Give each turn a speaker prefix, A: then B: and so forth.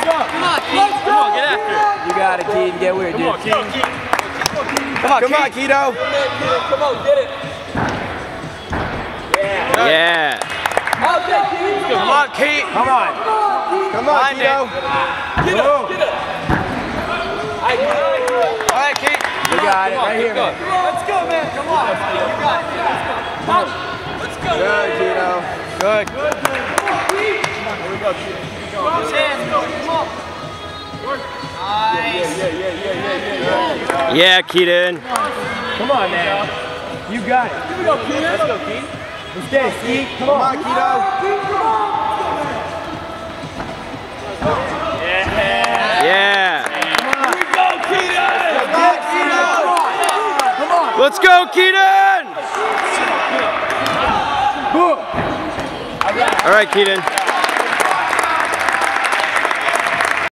A: Come on, get after it.
B: You got it, Keaton. Get weird, dude.
A: Come on, Keto.
C: Come on, get it.
A: Yeah. Come on, Keith.
B: Come on.
A: Come on, Keto.
C: Get up, get up.
A: All right, Keith.
B: You got it, right here, man.
C: Let's go, man. Come on. You got it. Let's go.
B: Good, Keto.
A: Good.
C: Here we go, Keith. Hands, go. Come on. Nice.
A: Yeah, Keaton.
B: Come on, man. You got it.
C: Here we go, Keith. Let's go, Keith.
B: Let's get it, Skeet. Come on, Keto.
A: Yeah.
C: Here we go, Keaton.
B: Come on.
A: Let's go, Keaton. All right, Keaton.